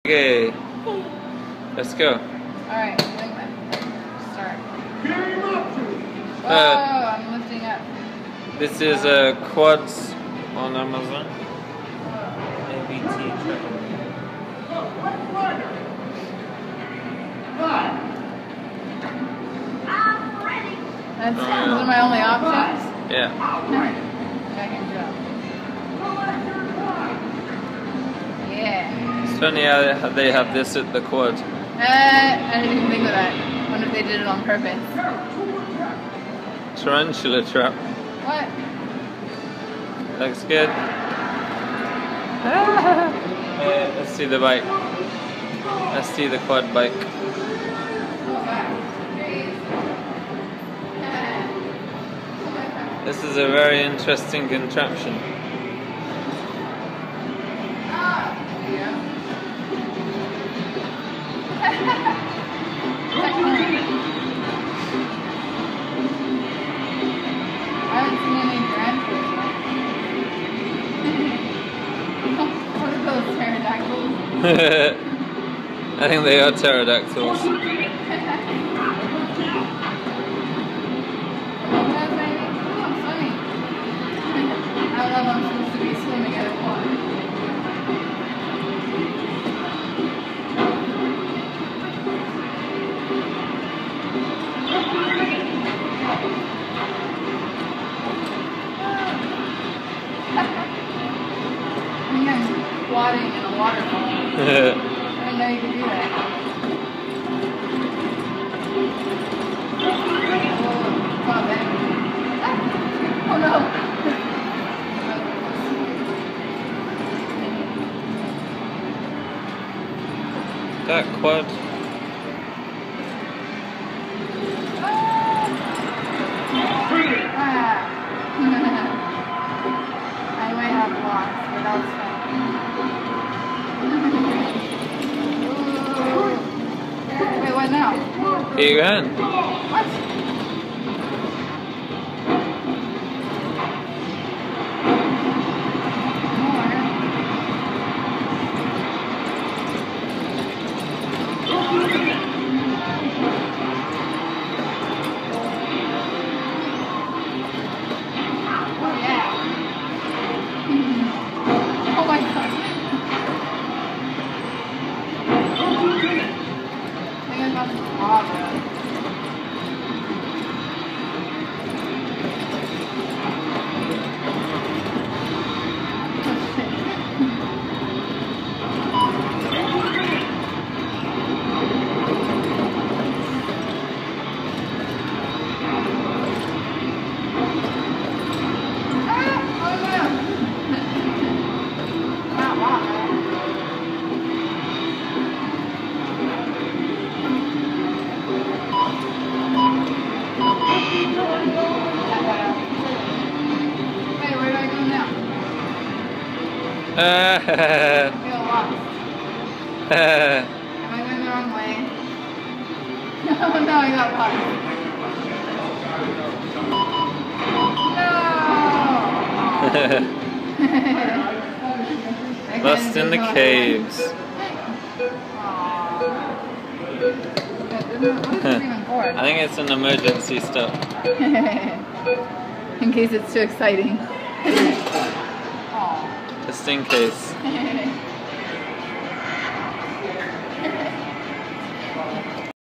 Okay, let's go. Alright, start. Whoa, I'm lifting up. This is quads on Amazon. ATV Track. Those are my only options? Yeah. I can jump. Yeah. It's funny how they have this at the quad. I didn't even think of that. I wonder if they did it on purpose. Tarantula trap. What? Looks good. Let's see the bike. Let's see the quad bike. This is a very interesting contraption. I haven't seen any tarantulas yet. What are those pterodactyls? I think they are pterodactyls. I love I'm supposed to be swimming at a pond. I think I'm squatting in a waterfall. I didn't know you could do that. Oh no! That quad. I might have lost, but that was fun. Wait, what now? Here you go. What? Oh my god. I think I got some lava. I feel lost. Am I going the wrong way? No, I got lost. No! Lost in the caves. What is this even for? I think it's an emergency stop. In case it's too exciting. Just in case.